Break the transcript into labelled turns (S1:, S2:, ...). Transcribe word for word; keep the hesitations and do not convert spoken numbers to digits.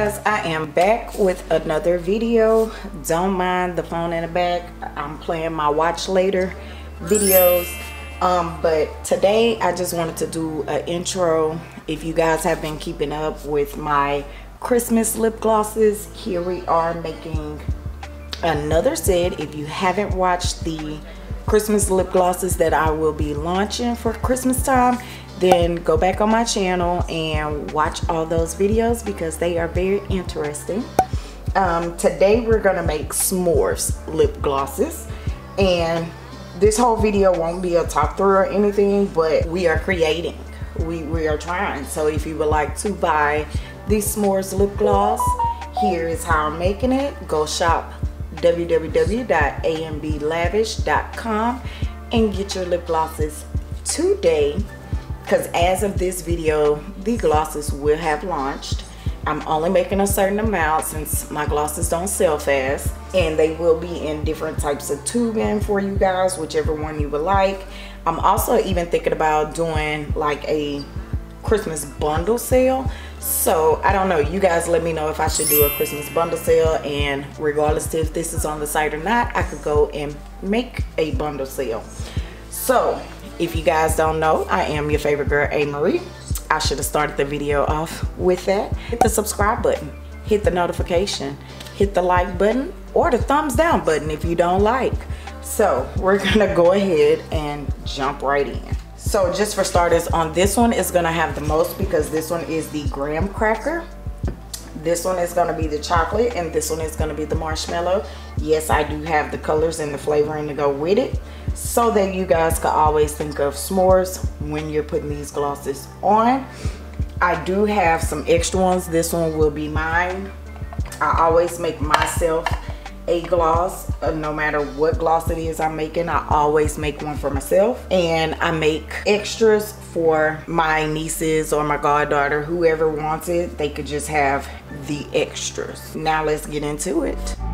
S1: guys, I am back with another video. Don't mind the phone in the back. I'm playing my watch later videos. Um, but today I just wanted to do an intro. If you guys have been keeping up with my Christmas lip glosses, here we are making another set. If you haven't watched the Christmas lip glosses that I will be launching for Christmas time, then go back on my channel and watch all those videos because they are very interesting. Um, today we're gonna make s'mores lip glosses, and this whole video won't be a talk through or anything, but we are creating, we, we are trying. So if you would like to buy this s'mores lip gloss, here is how I'm making it. Go shop w w w dot a m b lavish dot com and get your lip glosses today, because as of this video the glosses will have launched. I'm only making a certain amount since my glosses don't sell fast, and they will be in different types of tubing for you guys, whichever one you would like. I'm also even thinking about doing like a Christmas bundle sale. So I don't know, you guys let me know if I should do a Christmas bundle sale, and regardless if this is on the site or not, I could go and make a bundle sale. So if you guys don't know, I am your favorite girl, A. Marie. I should have started the video off with that. Hit the subscribe button, hit the notification, hit the like button, or the thumbs down button if you don't like. So we're gonna go ahead and jump right in. So just for starters, on this one is gonna have the most because this one is the graham cracker. This one is gonna be the chocolate, and this one is gonna be the marshmallow. Yes, I do have the colors and the flavoring to go with it, so that you guys can always think of s'mores when you're putting these glosses on. I do have some extra ones. This one will be mine. I always make myself a gloss, uh, no matter what gloss it is I'm making. I always make one for myself, and I make extras for my nieces or my goddaughter. Whoever wants it, they could just have the extras. Now let's get into it.